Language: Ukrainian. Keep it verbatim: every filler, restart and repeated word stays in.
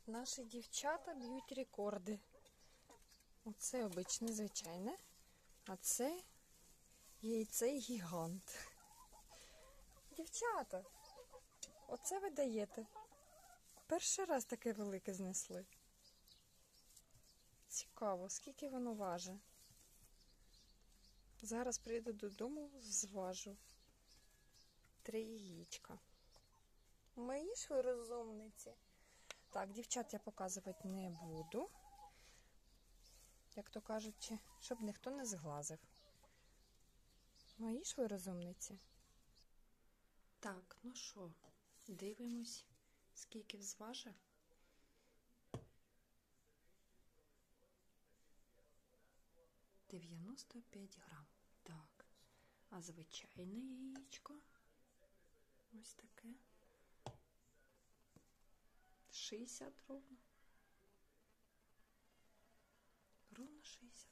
Наші дівчата б'ють рекорди. Оце обичне, звичайне, а це яйцей гігант. Дівчата, оце ви даєте. Перший раз таке велике знесли. Цікаво, скільки воно важить. Зараз прийду додому, зважу. Три яєчка. Мої ж ви розумниці. Так, дівчат я показувати не буду. Як то кажуть, щоб ніхто не зглазив. Мої ж ви розумниці. Так, ну що, дивимось, скільки зважив. дев'яносто п'ять грам. Так, а звичайне яєчко ось таке. шістдесят ровно. Ровно шістдесят.